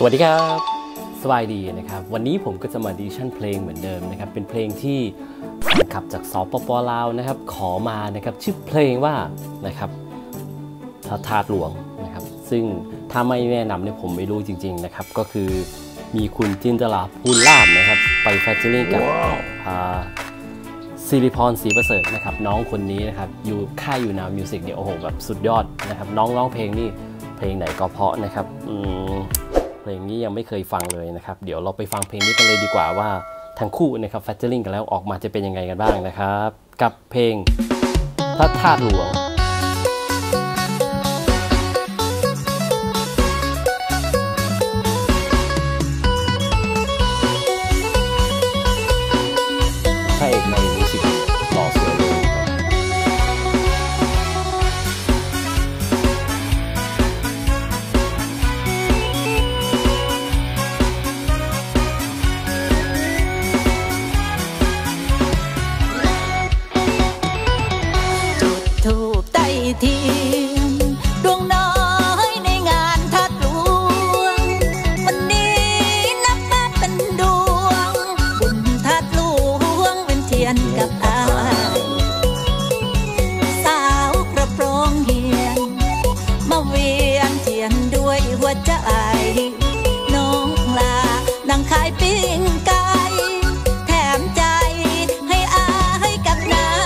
วัสดีครับสบายดีนะครับวันนี้ผมก็จะมาดิชั่นเพลงเหมือนเดิมนะครับเป็นเพลงที่แฟนคลับจากสปป.ลาวนะครับขอมานะครับชื่อเพลงว่านะครับพระธาตุหลวงนะครับซึ่งถ้าไม่แนะนำเนี่ยผมไม่รู้จริงๆนะครับก็คือมีคุณจินตลาภูลลาภนะครับไปแฟชั่นลิ่งกับสิริพรศรีประเสริฐนะครับน้องคนนี้นะครับอยู่ค่ายอยู่นาวมิวสิกเนี่ยโอ้โหแบบสุดยอดนะครับน้องร้องเพลงนี่เพลงไหนก็เพราะนะครับเพลงนี้ยังไม่เคยฟังเลยนะครับเดี๋ยวเราไปฟังเพลงนี้กันเลยดีกว่าว่าทั้งคู่นะครับแฟชั่นลิ่งกันแล้วออกมาจะเป็นยังไงกันบ้างนะครับกับเพลงพระธาตุหลวงพระเอกในมิวสิกหล่อสวยเลยเทียมดวงน้อยในงานทัดหลวงวันนี้นับมาเป็นดวงบุญทัดหลวงเป็นเทียนกับอายสาวกระโปรงเหียนมาเวียนเทียนด้วยหัวใจน้องลาดังขายปิ้งไก่แถมใจให้อายกับน้ำ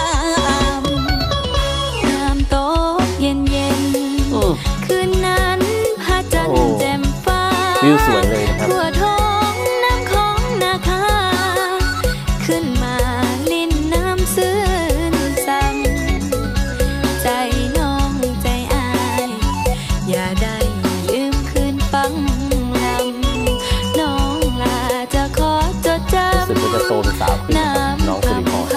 คืนนั้นพระจันทร์แจ่มฟ้าวิวสวยเลยนะครับทั่วท้องน้ำของนาคาขึ้นมาลิ้นน้ำซื่นซ้ำใจน้องใจอายอย่าได้ลืมคืนฟังลำน้องลาจะขอจดจำรู้สึกจะโตเป็นสาวขึ้นน้องสิริพร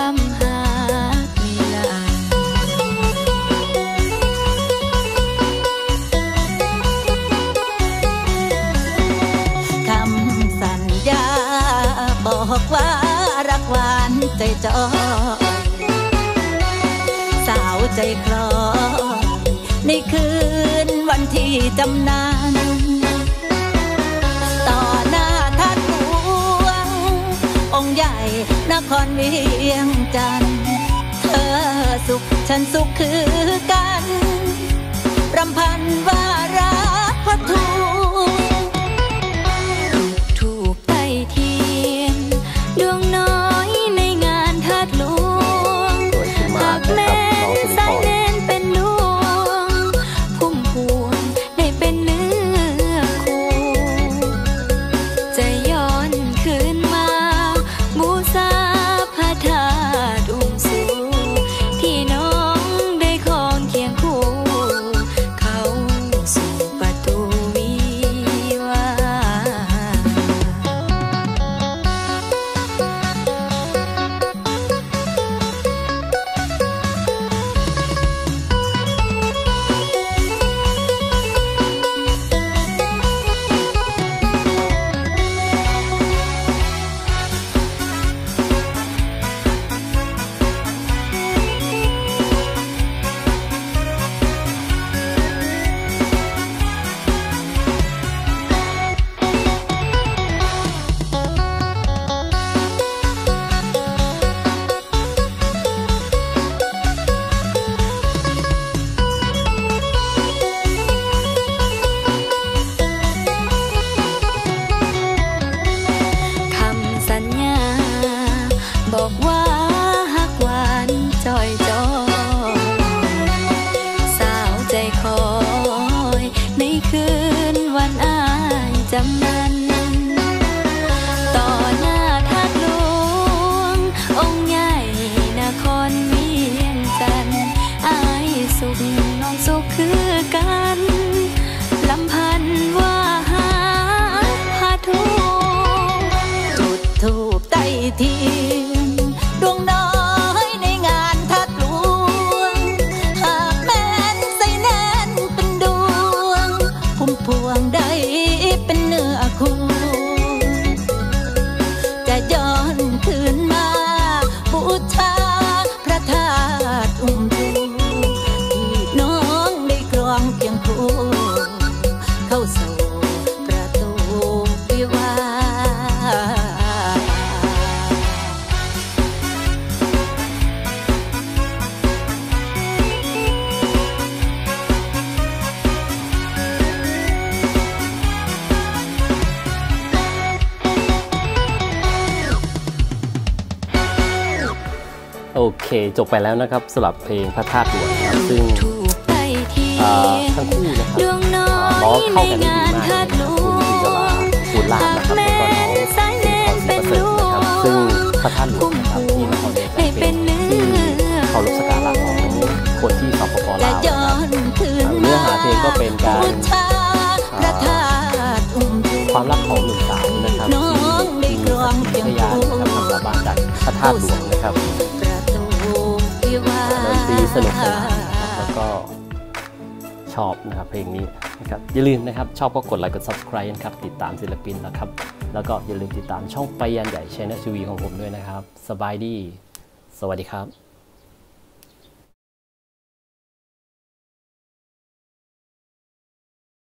บอกว่ารักหวานใจจอยสาวใจคลอยในคืนวันที่จำนานต่อหน้าท่านหลวงองค์ใหญ่นครเวียงจันทร์เธอสุขฉันสุขคือกันรำพันว่ารักพระทูถูกไต่เทียนดวงน้อยในงานทัดหลวงหากแม่สายแน่นเป็นดวงพุ่มพวงได้เป็นเนื้อคู่จะย้อนคืนมาบูชาพระธาตุอุ้มสู่ที่น้องได้ครองเคียงคู่เข้าสู่ประตูวิวาบอกว่าฮักหวานจอยจอยสาวใจคอยในคืนวันอายจำนั้นต่อหน้าทัดหลวงองค์ใหญ่นครเวียงจันทร์อายสุขน้องสุขคือกันลำพันว่าหาพระทูจุดธูปไต่เทียนดวงน้อยในงานทัดหลวงหากแม่นใส่แน่นเป็นดวงพุ่มพวงได้เป็นเนื้อคู่จะย้อนคืนมาบูชาพระธาตุอุ้มชูที่น้องได้ครองเคียงคู่เข้าสู่ประตูโอเคจบไปแล้วนะครับสำหรับเพลงพระธาตุหลวงนะครับซึ่งทั้งคู่นะครับร้องเข้ากันได้ดีมากนะครับคุณลานะครับแล้วก็น้องสิงห์ประเสริฐนะครับซึ่งพระธาตุหลวงนะครับที่นครเดชเป็นที่เคารพสักการะของคนที่สปป.ลาวนะครับเนื้อหาเพลงก็เป็นการความรักของหนุ่มสาวนะครับที่มีสัญญานะครับทำสาบานจากพระธาตุหลวงนะครับดนตรีสนุกสนานนะครับแล้วก็ชอบนะครับเพลงนี้นะครับอย่าลืมนะครับชอบก็กดไลค์กด Subscribe นะครับติดตามศิลปินนะครับแล้วก็อย่าลืมติดตามช่องไปยันใหญ่ Channel TV ของผมด้วยนะครับสบายดีสวัสดีครับ